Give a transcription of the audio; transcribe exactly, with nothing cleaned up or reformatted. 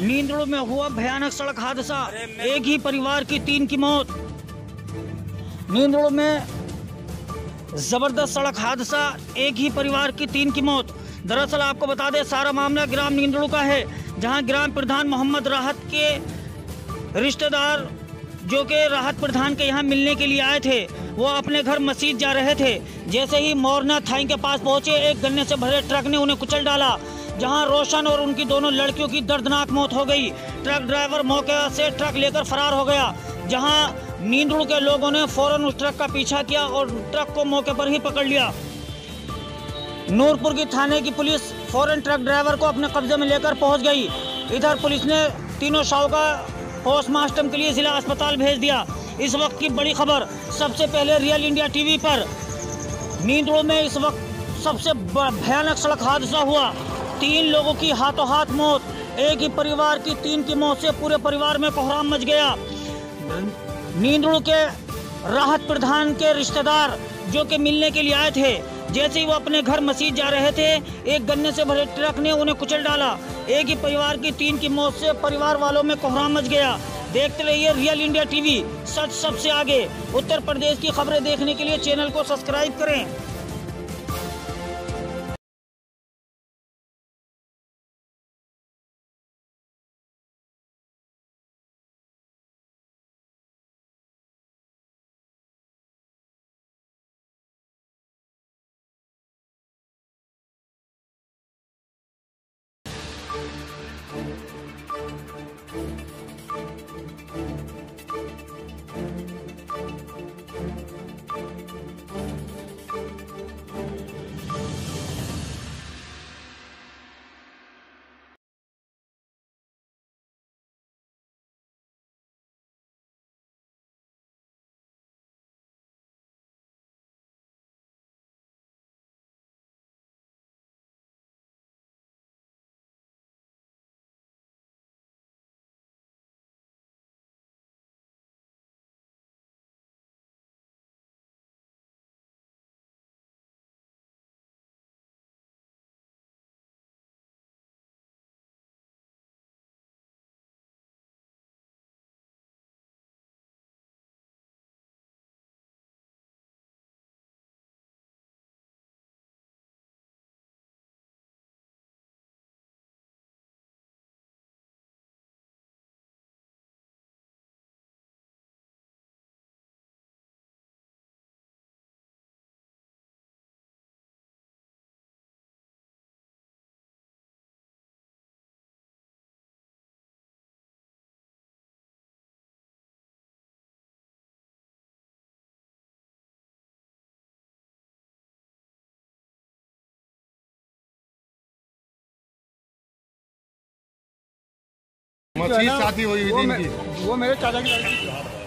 नींदड़ू में हुआ भयानक सड़क हादसा, एक ही परिवार की तीन की मौत। नींदड़ू में जबरदस्त सड़क हादसा, एक ही परिवार की तीन की मौत। दरअसल आपको बता दें, सारा मामला ग्राम नींदड़ू का है, जहां ग्राम प्रधान मोहम्मद राहत के रिश्तेदार जो कि राहत प्रधान के यहाँ मिलने के लिए आए थे, वो अपने घर मस्जिद जा रहे थे। जैसे ही मोरना थाई के पास पहुंचे, एक गन्ने से भरे ट्रक ने उन्हें कुचल डाला, जहां रोशन और उनकी दोनों लड़कियों की दर्दनाक मौत हो गई। ट्रक ड्राइवर मौके से ट्रक लेकर फरार हो गया, जहां नींदड़ू के लोगों ने फौरन उस ट्रक का पीछा किया और ट्रक को मौके पर ही पकड़ लिया। नूरपुर की थाने की पुलिस फौरन ट्रक ड्राइवर को अपने कब्जे में लेकर पहुंच गई। इधर पुलिस ने तीनों शवों का पोस्टमार्टम के लिए जिला अस्पताल भेज दिया। इस वक्त की बड़ी खबर सबसे पहले रियल इंडिया टीवी पर। नींदड़ू में इस वक्त सबसे भयानक सड़क हादसा हुआ, तीन लोगों की हाथों हाथ मौत। एक ही परिवार की तीन की मौत से पूरे परिवार में कोहराम मच गया। नींदड़ू के राहत प्रधान के रिश्तेदार जो कि मिलने के लिए आए थे, जैसे ही वो अपने घर मस्जिद जा रहे थे, एक गन्ने से भरे ट्रक ने उन्हें कुचल डाला। एक ही परिवार की तीन की मौत से परिवार वालों में कोहराम मच गया। देखते रहिए रियल इंडिया टीवी, सच सबसे आगे। उत्तर प्रदेश की खबरें देखने के लिए चैनल को सब्सक्राइब करें। मछली शादी हुई थी इनकी, वो मेरे चाचा की लड़की थी।